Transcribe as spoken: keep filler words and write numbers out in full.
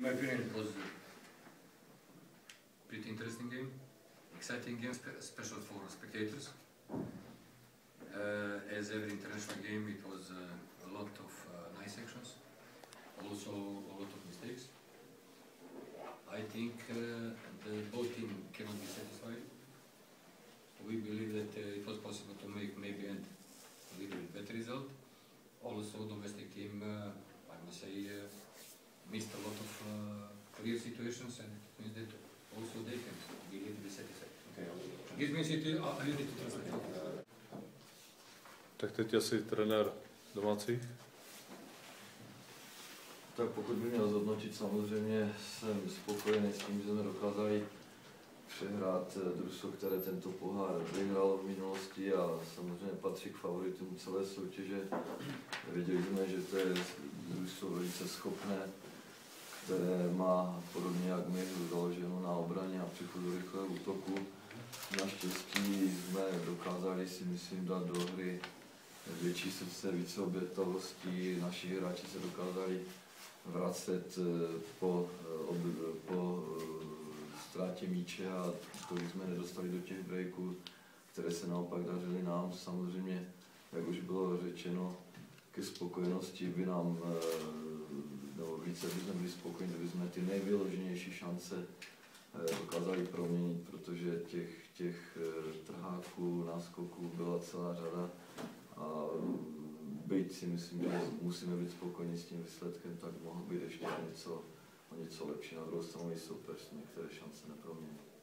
my opinion, it was a pretty interesting game, exciting game, special for spectators. Uh, as every international game, it was uh, a lot of uh, nice actions, also a lot of mistakes. I think uh, the both team cannot be satisfied. We believe that uh, it was possible to make maybe a little bit better result. Also, domestic team, uh, I must say, uh, missed a lot of uh, clear situations, and it means that also they can be a little bit satisfied. Okay. This means it, uh, you need to translate. Tak teď asi trenér domácí. Tak pokud by měl zhodnotit, samozřejmě jsem spokojený s tím, že jsme dokázali přehrát družstvo, které tento pohár vyhralo v minulosti a samozřejmě patří k favoritům celé soutěže. Věděli jsme, že to je družstvo velice schopné, které má podobně jak my založeno na obraně a příchodu rychlého útoku. Naštěstí jsme dokázali, si myslím, dát do hry větší srdce, více obětavosti. Naši hráči se dokázali vracet po, po ztrátě míče a tolik jsme nedostali do těch breaků, které se naopak dařily nám. Samozřejmě, jak už bylo řečeno, ke spokojenosti by nám, nebo více by jsme byli spokojeni, kdyby jsme ty nejvyloženější šance dokázali proměnit, protože těch, těch trháků, náskoků byla celá řada a byť si myslím, že musíme být spokojeni s tím výsledkem, tak mohlo být ještě něco, něco lepší. Na druhou stranu i soupeř některé šance neproměnil.